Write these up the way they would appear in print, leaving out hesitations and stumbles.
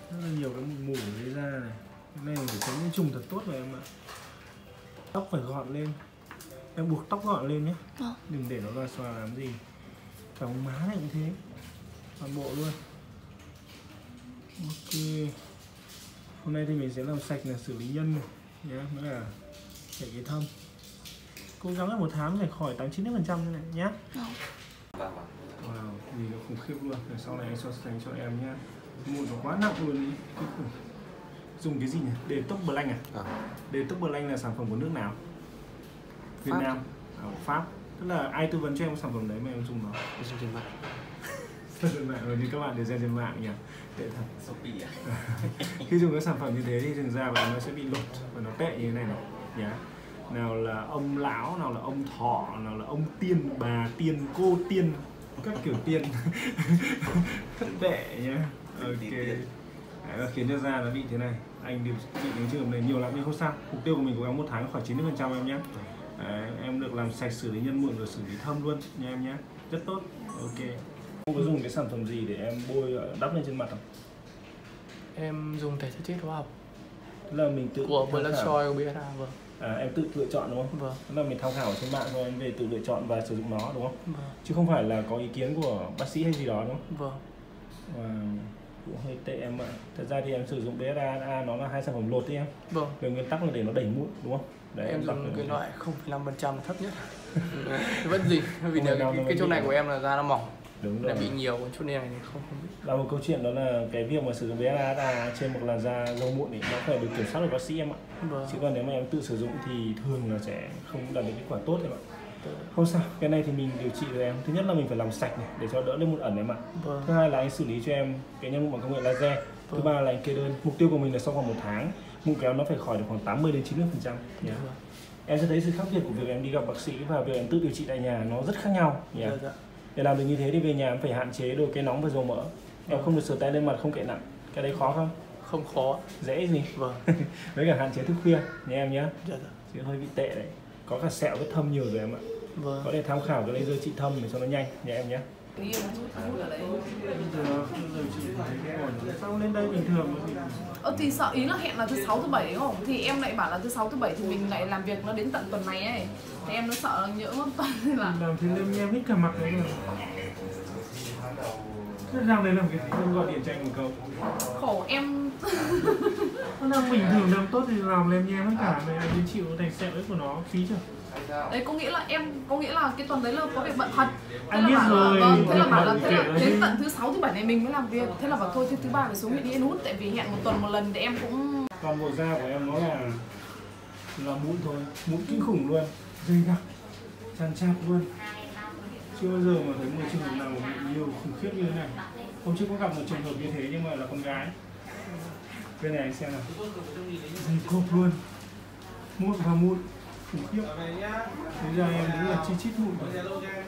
Rất là nhiều cái mủ dưới da này. Cái này mình phải tránh nhiễm trùng thật tốt rồi em ạ. Tóc phải gọn lên. Em buộc tóc gọn lên nhé. Đừng để nó loà xòa làm gì. Cả mông má này cũng thế. Toàn bộ luôn. Ok. Hôm nay thì mình sẽ làm sạch là xử lý nhân này nhé, mới là chạy cái thâm. Cố gắng là 1 tháng phải khỏi 80-90% thế này nhé. Wow, nhìn nó khủng khiếp luôn. Rồi sau này anh so sánh cho em nhé. Mụn nó quá nặng luôn đi. Dùng cái gì nhỉ? Detox Blanc à? Detox Blanc là sản phẩm của nước nào? Việt Pháp. Nam, Pháp. Tức là ai tư vấn cho em sản phẩm đấy mà em dùng nó? Em dùng trên mạng. Trên mạng rồi, như các bạn đều xem trên mạng nhỉ? Tệ thật. Shopee à? Khi dùng cái sản phẩm như thế thì thường ra và nó sẽ bị lột và nó tệ như thế này này nhá. Nào là ông lão, nào là ông thọ, nào là ông tiên, bà tiên, cô tiên, các kiểu tiên. Rất tệ nhá. Ok. Đấy, khiến cho da nó bị thế này. Anh điều trị những trường hợp này nhiều lắm nhưng không sao. Mục tiêu của mình cố gắng 1 tháng khỏi 90% em nhé. Đấy, em được làm sạch xử lý nhân mụn rồi xử lý thâm luôn nha em nhé. Rất tốt. Ok. Em có dùng cái sản phẩm gì để em bôi đắp lên trên mặt không? Em dùng tẩy thiết hóa học. Tức là mình tự của Black Soil BSA, vâng. Em tự lựa chọn đúng không? Vâng. Tức là mình tham khảo trên mạng rồi em về tự lựa chọn và sử dụng nó đúng không? Vâng. Chứ không phải là có ý kiến của bác sĩ hay gì đó đúng không? Vâng. Cũng hơi tệ em ạ. Thật ra thì em sử dụng BSA nó là 2 sản phẩm lột đấy em. Vâng. Về nguyên tắc là để nó đẩy mụn đúng không? Đấy, em dùng cái loại 0,5% thấp nhất. Vẫn gì? Vì cái chỗ này của em là da nó mỏng. Đúng rồi. Là bị nhiều, chỗ này thì không biết. Là một câu chuyện đó là cái việc mà sử dụng BSA trên một làn da râu mụn thì nó phải được kiểm soát bởi bác sĩ em ạ. Vâng. Chứ còn nếu mà em tự sử dụng thì thường là sẽ không đạt được kết quả tốt em ạ. Không sao, cái này thì mình điều trị rồi em. Thứ nhất là mình phải làm sạch này để cho đỡ lên mụn ẩn em ạ. Vâng. Thứ hai là anh xử lý cho em cái nhân mụn bằng công nghệ laser. Vâng. Thứ ba là anh kê đơn. Mục tiêu của mình là sau khoảng 1 tháng mụn kéo nó phải khỏi được khoảng 80-90% nhé. Vâng. Em sẽ thấy sự khác biệt của việc em đi gặp bác sĩ và việc em tự điều trị tại nhà nó rất khác nhau nhé. Vâng. Để làm được như thế thì về nhà em phải hạn chế được cái nóng và dầu mỡ. Em không được sờ tay lên mặt không kệ nặng. Cái đấy khó không? Không khó. Dễ gì? Vâng. Với cả hạn chế thức khuya nha em nhé. Dạ. Chứ hơi bị tệ đấy. Có cả sẹo vết thâm nhiều rồi em ạ. Vâng. Có thể tham khảo cái laser trị thâm để cho nó nhanh nha em nhé. Sao lên đây bình thường thì sợ ý là hẹn là thứ 6 thứ 7 đúng không? Thì em lại bảo là thứ 6 thứ 7 thì mình lại làm việc nó đến tận tuần này ấy. Thì em nó sợ là nhỡ mất tuần nên là làm thế lên em hết cả mặt đấy rồi. Thế đang đấy làm cái gì? Không gọi điện cho anh một câu. Khổ em. Nó đang bình thường làm tốt thì làm lên nhem hết cả này, anh chịu thành sẹo ấy của nó phí chưa? Đấy có nghĩa là cái tuần đấy là có việc bận thật. Anh biết rồi. Vâng, thế là bảo là đến tận thứ 6 thứ 7 này mình mới làm việc. Thế là bảo thôi thứ 3 phải xuống đi nút tại vì hẹn 1 tuần 1 lần thì em cũng toàn bộ da của em nó là mụn thôi, mụn kinh khủng luôn, dày đặc, tràn trạp luôn. Chưa bao giờ mà thấy một trường hợp nào mà mụn nhiều khủng khiếp như thế này. Hôm trước có gặp một trường hợp như thế nhưng mà là con gái. Bên này anh xem nào, dày cộp luôn, mụn và mụn khủng khiếp. Thế ra em đúng là chi chít mụn rồi.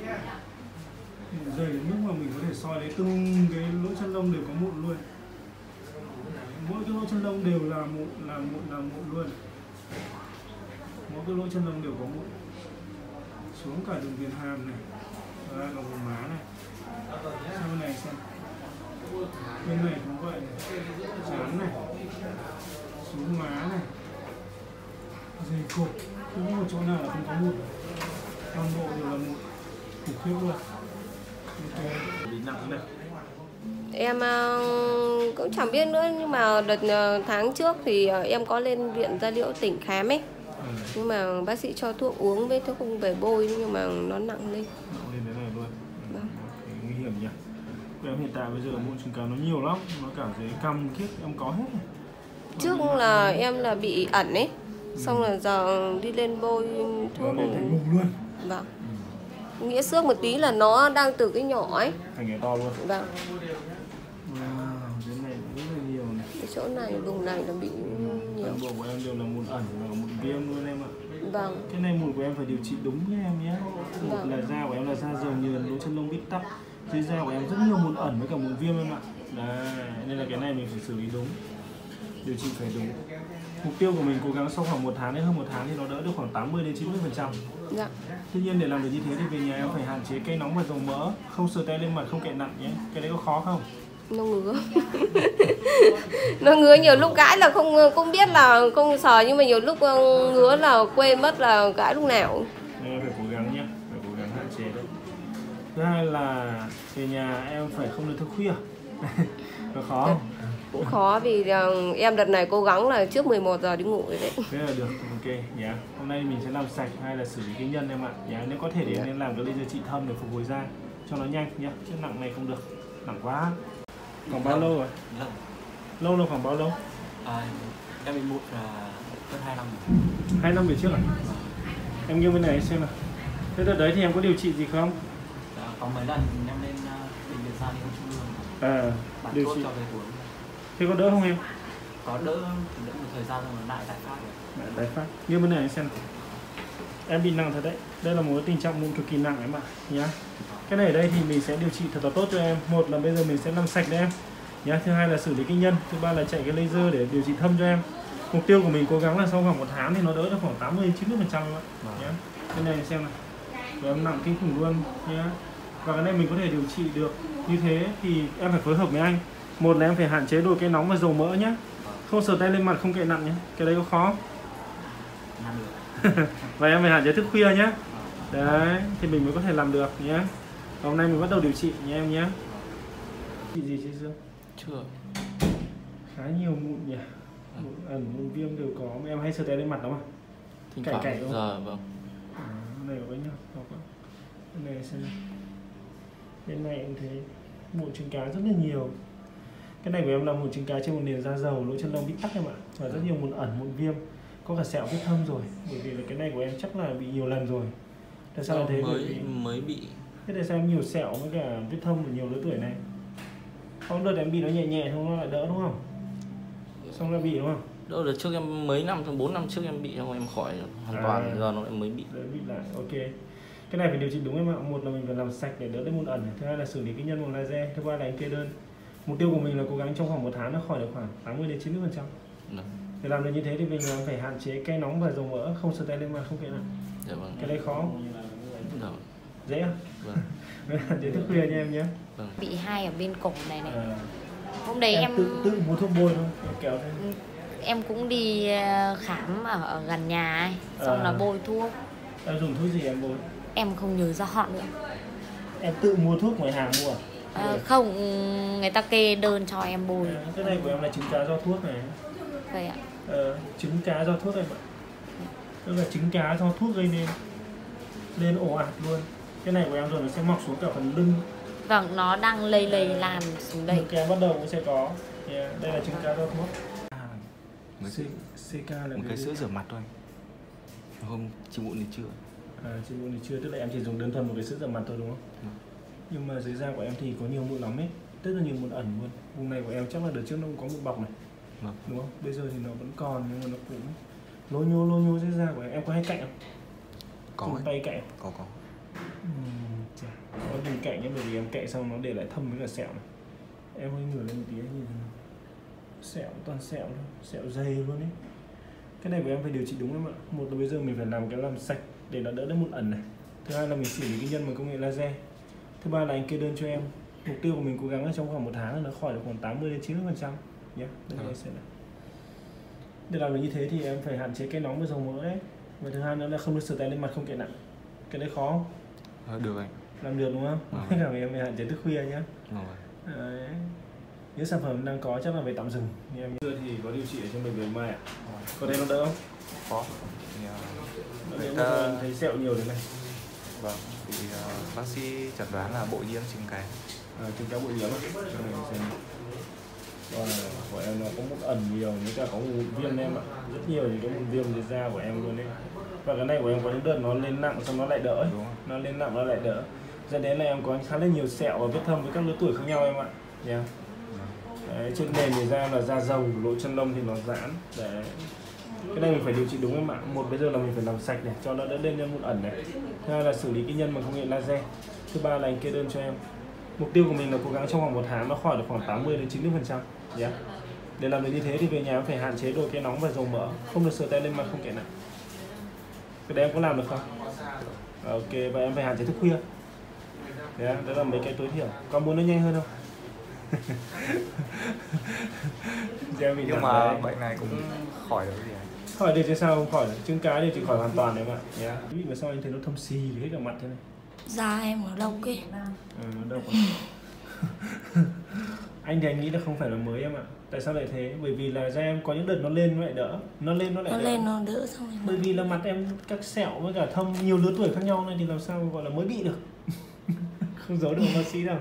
Dày đến mức mà mình có thể soi lấy từng cái lỗ chân lông đều có mụn luôn. Mỗi cái lỗ chân lông đều là mụn luôn. Mỗi cái lỗ chân lông đều có mụn. Xuống cả đường viền hàm này, ra cả vùng má này. Sang bên này xem. Bên này cũng vậy này, trán này, xuống má này, dày cộp, không có một chỗ nào là không có mụn. Toàn bộ đều là mụn, khủng khiếp luôn. Ok, bị nặng này. Em cũng chẳng biết nữa nhưng mà đợt tháng trước thì em có lên viện da liễu tỉnh khám ấy. Nhưng mà bác sĩ cho thuốc uống với thuốc không về bôi nhưng mà nó nặng lên. Nặng lên thế này luôn. Vâng. Nguy hiểm nhỉ. Em hiện tại bây giờ mụn trứng cá nó nhiều lắm, nó cảm thấy căm khiếp em có hết. Trước là em là bị ẩn ấy. Xong là giờ đi lên bôi thuốc nó lên thành mụn luôn. Vâng. Nghĩa xước một tí là nó đang từ cái nhỏ ấy thành cái to luôn. Vâng. Cái này rất là nhiều này. Cái chỗ này, vùng này là bị nhiều. Toàn bộ của em đều là mụn ẩn và mụn viêm luôn em ạ. Vâng. Cái này mụn của em phải điều trị đúng nhé em nhé. Một Vâng. là da của em là da dầu nhờn, lỗ chân lông bít tắc. Dưới da của em rất nhiều mụn ẩn với cả mụn viêm em ạ. Đấy, nên là cái này mình phải xử lý đúng. Điều trị phải đúng. Mục tiêu của mình cố gắng sau khoảng 1 tháng đến hơn 1 tháng thì nó đỡ được khoảng 80-90%. Dạ. Tuy nhiên để làm được như thế thì về nhà em phải hạn chế cây nóng và dầu mỡ, không sờ tay lên mặt, không kệ nặng nhé. Cái đấy có khó không? Nó ngứa. Nó ngứa nhiều lúc gãi là không biết là không sờ, nhưng mà nhiều lúc ngứa là quên mất là gãi lúc nào. Em phải cố gắng nhé, phải cố gắng hạn chế đấy. Thứ hai là về nhà em phải không được thức khuya. Nó khó không? Cũng khó vì em đợt này cố gắng là trước 11 giờ đi ngủ rồi đấy. Thế là được, ok nhá. Hôm nay mình sẽ làm sạch hay là xử lý cái nhân em ạ. Nhá, nếu có thể thì em nên làm cái laser trị thâm để phục hồi da cho nó nhanh nhá. Chứ nặng này không được, nặng quá. Khoảng bao lâu rồi? Lâu là khoảng bao lâu? Em bị mụn hơn 2 năm rồi. 2 năm về trước à? Em nghiêng bên này xem nào. Thế đợt đấy thì em có điều trị gì không? Có mấy lần em lên bệnh viện Gia Liễu Trung ương. Điều trị. Cho về cuốn. Thế có đỡ không em? Có đỡ một thời gian rồi lại tái phát rồi. Lại tái phát. Nghiêng bên này xem. Em bị nặng thật đấy. Đây là một tình trạng mụn cực kỳ nặng em ạ nhá. Cái này ở đây thì mình sẽ điều trị thật là tốt cho em. Một là bây giờ mình sẽ làm sạch đấy em nhá. Thứ hai là xử lý cái nhân. Thứ ba là chạy cái laser để điều trị thâm cho em. Mục tiêu của mình cố gắng là sau khoảng 1 tháng thì nó đỡ được khoảng 80-90% nhá. Cái này xem này. Rồi em nặng kinh khủng luôn nhá. Và cái này mình có thể điều trị được như thế thì em phải phối hợp với anh. Một là em phải hạn chế đồ cái nóng và dầu mỡ nhá. Không sờ tay lên mặt, không kệ nặng nhá. Cái đấy có khó. Và em phải hạn chế thức khuya nhá. Đấy, thì mình mới có thể làm được nhá. Hôm nay mình bắt đầu điều trị nha em nhé. Chị gì chị Dương? Chưa. Khá nhiều mụn nhỉ. Mụn ẩn, mụn viêm đều có. Mà em hay sờ tay lên mặt đúng không? Cạy không? Giờ vâng. Này có nhau. Cái này xem. Bên này em thấy mụn trứng cá rất là nhiều. Cái này của em là mụn trứng cá trên một nền da dầu, lỗ chân lông bị tắc em ạ. Và rất nhiều mụn ẩn, mụn viêm. Có cả sẹo vết thâm rồi. Bởi vì là cái này của em chắc là bị nhiều lần rồi. Tại sao là thế? Mới bị. Thế tại sao em nhiều sẹo với cả vết thâm ở nhiều lứa tuổi này? Không đợt em bị nó nhẹ nhẹ không nó lại đỡ đúng không? Xong nó bị đúng không? Đỡ được trước em mấy năm, 4 năm trước em bị xong em khỏi hoàn toàn, giờ nó lại mới bị. Đỡ bị lại, ok. Cái này phải điều trị đúng em ạ. Một là mình phải làm sạch để đỡ cái mụn ẩn. Thứ hai là xử lý cái nhân bằng laser. Thứ ba là anh kê đơn. Mục tiêu của mình là cố gắng trong khoảng 1 tháng nó khỏi được khoảng 80-90%. Để làm được như thế thì mình phải hạn chế cay nóng và dầu mỡ, không sờ tay lên mặt, không kệ nặng. Dạ vâng. Cái đấy khó. Dạ. Dễ không? Vâng. Để thức khuya nha em nhé. Vâng. Bị hai ở bên cổ này này. Hôm đấy em tự mua thuốc bôi thôi, kéo thôi. Em cũng đi khám ở gần nhà ấy, xong là bôi thuốc. Em dùng thuốc gì em bôi? Em không nhớ rõ họ nữa. Em tự mua thuốc ngoài hàng mua à? Không, người ta kê đơn cho em bôi. Cái này của em là trứng cá do thuốc này. Vậy ạ. Trứng cá do thuốc em ạ. Tức là trứng cá do thuốc gây nên ồ ạt luôn. Cái này của em rồi nó sẽ mọc xuống cả phần lưng. Vâng, nó đang lây lan xuống đây. Cái bắt đầu cũng sẽ có. Đây là trứng cá do thuốc. CK là một cái sữa rửa mặt thôi. Hôm chị mụn thì chưa. Chị mụn thì chưa, tức là em chỉ dùng đơn thuần một cái sữa rửa mặt thôi đúng không? Nhưng mà dưới da của em thì có nhiều mụn lắm ấy, rất là nhiều mụn ẩn luôn. Vùng này của em chắc là đợt trước nó cũng có mụn bọc này, đúng không? Bây giờ thì nó vẫn còn nhưng mà nó cũng lô nhô dưới da của em. Em có hay cạy không? Có. Dùng tay cạy Có. Có đừng cạy nhé, bởi vì em cạy xong nó để lại thâm với cả sẹo này. Em hơi ngửa lên một tí nhìn thấy không? Sẹo, toàn sẹo thôi, sẹo dày luôn ấy. Cái này của em phải điều trị đúng em ạ. Một là bây giờ mình phải làm cái làm sạch để nó đỡ đến mụn ẩn này. Thứ hai là mình xử lý cái nhân bằng công nghệ laser. Thứ ba là anh kê đơn cho em. Mục tiêu của mình cố gắng là trong khoảng 1 tháng là nó khỏi được khoảng 80-90% nhé. Đây là sẽ là. Để làm được như thế thì em phải hạn chế cái nóng với dầu mỡ đấy. Và thứ hai nữa là không được sờ tay lên mặt, không kệ nặng. Cái đấy khó không? Được anh. Làm được đúng không? Tất cả em phải hạn chế thức khuya nhé. Đấy. Những sản phẩm đang có chắc là phải tạm dừng. Như em xưa thì có điều trị ở trong bệnh viện Mai ạ. Có thấy nó đỡ không? Có. Người ta thấy sẹo nhiều thế này. Vâng, thì bác sĩ chẩn đoán là bội nhiễm trứng cá. Trứng cá bội nhiễm. Của em nó có mụn ẩn nhiều, với cả có mụn viêm em ạ. Rất nhiều những cái mụn viêm trên da của em luôn đấy. Và cái này của em có những đợt nó lên nặng xong nó lại đỡ ấy. Nó lên nặng nó lại đỡ. Dẫn đến là em có khá là nhiều sẹo và vết thâm với các lứa tuổi khác nhau em ạ. Yeah. Đấy, trên nền thì da là da dầu, lỗ chân lông thì nó giãn. Đấy. Cái này mình phải điều trị đúng em ạ. Một bây giờ là mình phải làm sạch này cho nó đỡ lên mụn ẩn này. Thứ hai là xử lý cái nhân bằng công nghệ laser. Thứ ba là anh kê đơn cho em. Mục tiêu của mình là cố gắng trong vòng 1 tháng nó khỏi được khoảng 80-90%. Yeah. Để làm được như thế thì về nhà em phải hạn chế đồ cái nóng và dầu mỡ, không được sờ tay lên mặt, không kệ nặng. Cái đấy em có làm được không? Ok, và em phải hạn chế thức khuya. Đấy là mấy cái tối thiểu. Có muốn nó nhanh hơn không? Nhưng mà bệnh này cũng khỏi được gì. Khỏi được chứ sao không khỏi được, trứng cá thì chỉ khỏi hoàn toàn đấy mà. Quý vị mà sao anh thấy nó thâm xì hết cả mặt thế này? Da em nó đau kê. Nó đau quá. Anh thì anh nghĩ là không phải là mới em ạ. Tại sao lại thế? Bởi vì là da em có những đợt nó lên nó lại đỡ, nó lên nó lại đỡ. Nó lên nó đỡ xong rồi. Bởi vì là mặt em các sẹo với cả thâm nhiều lứa tuổi khác nhau này thì làm sao gọi là mới bị được. Không giấu được bác sĩ đâu.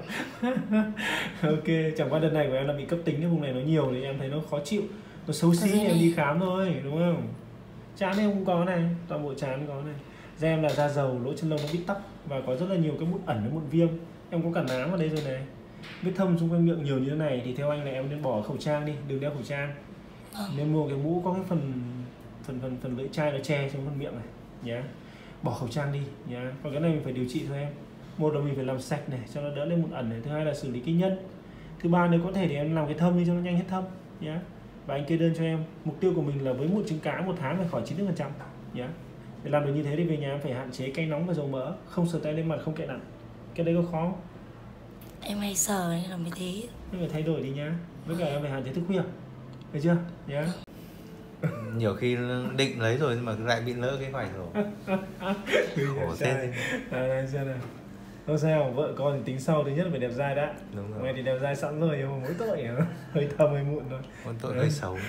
Ok, chẳng qua đợt này của em là bị cấp tính, cái vùng này nó nhiều thì em thấy nó khó chịu, nó xấu xí thì em đi khám thôi, đúng không? Trán em cũng có này, toàn bộ trán có này. Da em là da dầu, lỗ chân lông nó bít tắc và có rất là nhiều cái mụn ẩn với mụn viêm. Em có cả nám ở đây rồi này. Vết thâm xung quanh miệng nhiều như thế này thì theo anh là em nên bỏ khẩu trang đi, đừng đeo khẩu trang. Nên mua cái mũ có cái phần lưỡi chai nó che trong phần miệng này nhá. Bỏ khẩu trang đi nhá. Còn cái này mình phải điều trị thôi em. Một là mình phải làm sạch này cho nó đỡ lên mụn ẩn này, thứ hai là xử lý cái nhân, thứ ba nếu có thể thì em làm cái thâm đi cho nó nhanh hết thâm nhá. Và anh kê đơn cho em, mục tiêu của mình là với mụn trứng cá 1 tháng phải khỏi 90% nhá. Để làm được như thế thì về nhà em phải hạn chế cay nóng và dầu mỡ, không sờ tay lên mặt, không kệ nặng. Cái đấy có khó không? Em hay sờ nên là mới thế. Em phải thay đổi đi nhá. Với cả em phải hạn chế thức khuya, được chưa nhá. Nhiều khi định lấy rồi nhưng mà lại bị lỡ cái vải rồi. Khổ thế. Xem nào. Không sao, vợ con thì tính sau, thứ nhất là phải đẹp dai đã. Đúng rồi. Mày thì đẹp dai sẵn rồi, nhưng mà mỗi tội hơi thâm hơi mụn thôi. Mỗi tội hơi xấu.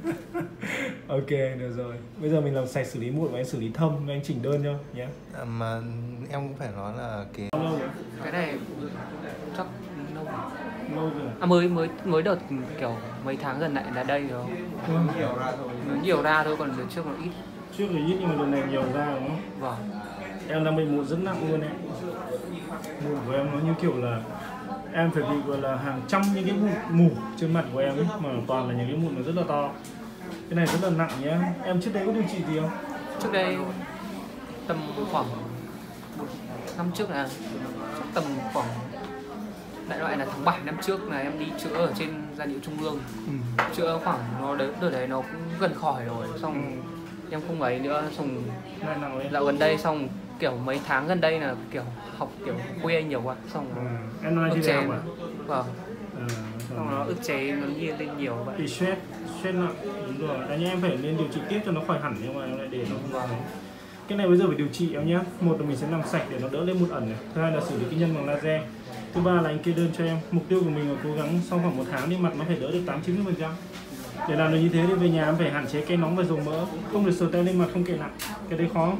Ok, được rồi. Bây giờ mình làm sạch xử lý mụn và anh xử lý thâm, anh chỉnh đơn cho nhé. Mà em cũng phải nói là cái này chắc lâu rồi. Mới đợt kiểu mấy tháng gần lại là đây rồi. Nó nhiều ra thôi, còn đợt trước nó ít. Trước là ít nhưng mà đợt này nhiều ra đúng không? Vâng. Em đang bị mụn rất nặng luôn ấy. Mụn của em nó như kiểu là em phải bị gọi là hàng trăm những cái mụn trên mặt của em ấy, mà toàn là những cái mụn nó rất là to. Cái này rất là nặng nhá. Em trước đây có điều trị gì không? Trước đây tầm khoảng 1 năm trước là tầm khoảng đại loại là tháng 7 năm trước là em đi chữa ở trên Gia Liễu Trung ương. Chữa khoảng nó đợt đấy nó cũng gần khỏi rồi, xong em không ấy nữa, xong dạo gần đây xong kiểu mấy tháng gần đây là kiểu học kiểu khuya nhiều quá, xong em nói ức gì chế. không ạ? Vâng. Xong nó ức chế nó nhiên lên nhiều vậy. Bị stress nặng, đúng rồi. Anh em phải nên điều trị tiếp cho nó khỏi hẳn, nhưng mà em lại để nó không vào. Cái này bây giờ phải điều trị em nhé. Một là mình sẽ làm sạch để nó đỡ lên mụn ẩn này, thứ hai là xử lý cái nhân bằng laser, thứ ba là anh kê đơn cho em. Mục tiêu của mình là cố gắng sau khoảng 1 tháng đi mặt nó phải đỡ được 80-90%. Để làm được như thế thì về nhà em phải hạn chế cay nóng và dầu mỡ, không được sờ tay lên mặt, không kệ nặng. Cái đấy khó không?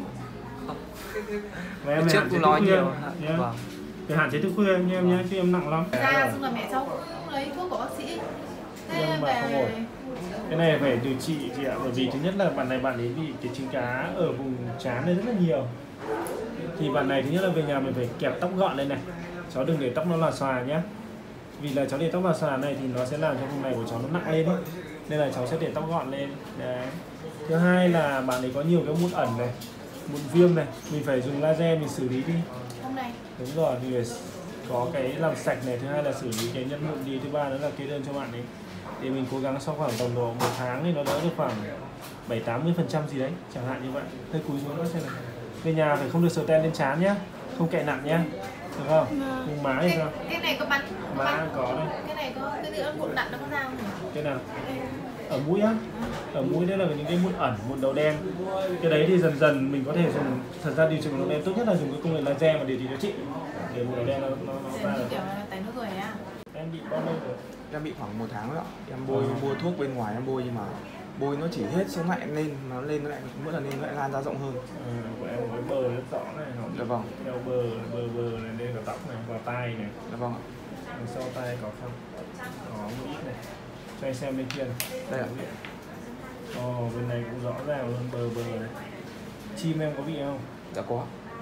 Và em Trước cũng nói nhiều nhé. Phải hạn chế thức khuya nha em nhé, chứ em nặng lắm. Ra xong là mẹ cháu cũng lấy thuốc của bác sĩ. Thế về cái này phải điều trị chị ạ, bởi vì thứ nhất là bạn ấy bị cái trứng cá ở vùng trán này rất là nhiều. Thì bạn này thứ nhất là về nhà mình phải kẹp tóc gọn lên này, cháu đừng để tóc nó lòa xòa nhé. Vì là cháu để tóc lòa xòa này thì nó sẽ làm cho vùng này của cháu nó nặng lên ấy. Nên là cháu sẽ để tóc gọn lên. Đấy. Thứ hai là bạn ấy có nhiều cái mụn ẩn này, mụn viêm này, mình phải dùng laser mình xử lý đi. Đúng rồi, thì phải có cái làm sạch này, thứ hai là xử lý cái nhân mụn đi, thứ ba nữa là kê đơn cho bạn ấy. Thì mình cố gắng sau khoảng tầm độ 1 tháng thì nó đỡ được khoảng 70-80% gì đấy, chẳng hạn như vậy. Hơi cúi xuống nữa xem nào. Về nhà phải không được sờ tay lên trán nhá, không kệ nặng nhá, được không? Vùng má thì sao? Cái này có bắn. Má có đây. Cái này có cái nữa mụn nặng nó có ra không nhỉ? Cái nào? Ở mũi á? Ở mũi đấy là những cái mụn ẩn, mụn đầu đen. Cái đấy thì dần dần mình có thể dùng, thật ra điều trị mụn đầu đen tốt nhất là dùng cái công nghệ laser mà điều trị cho chị. Để mụn đầu đen nó ra được. Kiểu tay nước rồi á. Em bị bao lâu rồi? Em bị khoảng 1 tháng rồi ạ. Em mua thuốc bên ngoài em bôi, nhưng mà bôi nó chỉ hết xong lại lên, nó lại mỗi lần lên nó lại lan ra rộng hơn. Của em có bờ rất rõ này, Dạ vâng. theo bờ này, đây là tóc này, vào tai này. Dạ vâng ạ. Đằng sau tai có không? Có một ít này. Cho anh xem bên kia này. Đây ạ. Bên này cũng rõ ràng luôn, bờ này. Chim em có bị không? Dạ có.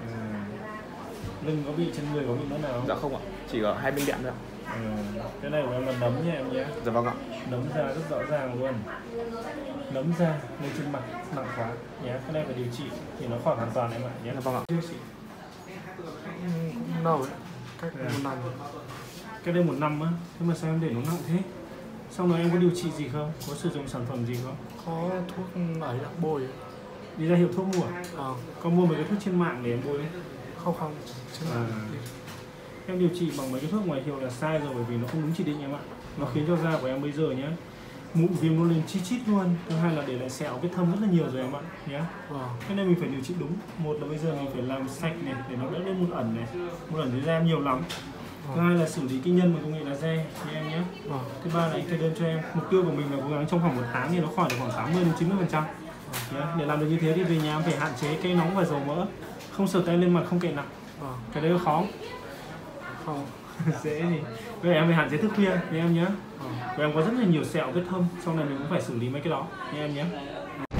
Lưng có bị, chân người có bị nữa nào không? Dạ không ạ, chỉ ở hai bên đệm thôi ạ. Cái này của em là nấm nha em nhé. Dạ vâng ạ. Nấm ra rất rõ ràng luôn. Nấm ra lên trên mặt nặng quá nhé. Cái này phải điều trị thì nó khỏi hoàn toàn em ạ nhé. Dạ vâng ạ. Lâu đấy, cách 1 năm. Cái đây 1 năm á, thế mà sao em để nó nặng thế? Xong rồi em có điều trị gì không? Có sử dụng sản phẩm gì không? Có thuốc ấy là bôi. Đi ra hiệu thuốc mua à? Có mua mấy cái thuốc trên mạng để em bôi không? Không. em điều trị bằng mấy cái thuốc ngoài hiệu là sai rồi, bởi vì nó không đúng chỉ định em ạ. Nó khiến cho da của em bây giờ nhé, mụn viêm nó lên chi chít luôn. Thứ hai là để lại sẹo vết thâm rất là nhiều rồi em ạ nhé. Thế nên mình phải điều trị đúng. Một là bây giờ mình phải làm sạch này để nó đỡ lên mụn ẩn này, mụn ẩn dưới da em nhiều lắm. Thứ hai là xử lý cái nhân bằng công nghệ laser nha em nhé. Thứ ba là anh kê đơn cho em. Mục tiêu của mình là cố gắng trong khoảng 1 tháng thì nó khỏi được khoảng 80 đến 90%. Để làm được như thế thì về nhà em phải hạn chế cây nóng và dầu mỡ, không sờ tay lên mặt, không kệ nặng. Cái đấy khó không? Dễ thì bây giờ em phải hạn chế thức khuya nha em nhé. Và em có rất là nhiều sẹo vết thâm, sau này mình cũng phải xử lý mấy cái đó nha em nhé.